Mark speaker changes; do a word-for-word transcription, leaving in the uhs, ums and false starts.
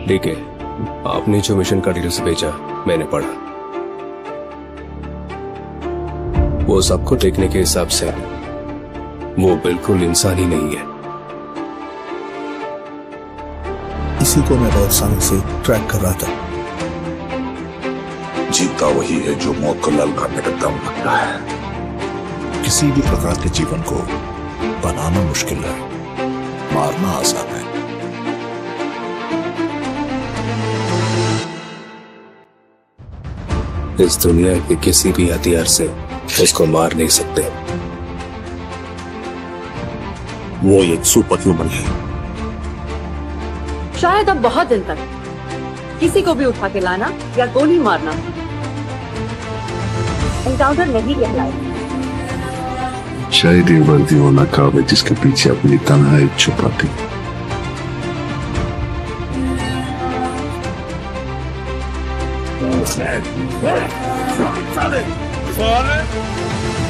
Speaker 1: ठीक है, आपने जो मिशन का डिटेल्स भेजा मैंने पढ़ा। वो सबको देखने के हिसाब से वो बिल्कुल इंसान ही नहीं है।
Speaker 2: इसी को मैं बहुत समय से ट्रैक कर रहा था।
Speaker 3: जीता वही है जो मौत को ललकारने का दम रखता है।
Speaker 4: किसी भी प्रकार के जीवन को बनाना मुश्किल है, मारना आसान है।
Speaker 1: इस दुनिया के किसी भी हथियार से उसको मार नहीं सकते।
Speaker 4: वो एक सुपर ह्यूमन है।
Speaker 5: शायद अब बहुत दिन तक किसी को भी उठा के लाना या गोली मारना एनकाउंटर नहीं कहलाएगा।
Speaker 3: शायद ये वर्दी वो नकाब है जिसके पीछे अपनी तन्हाई छुपाती।
Speaker 6: Sorry.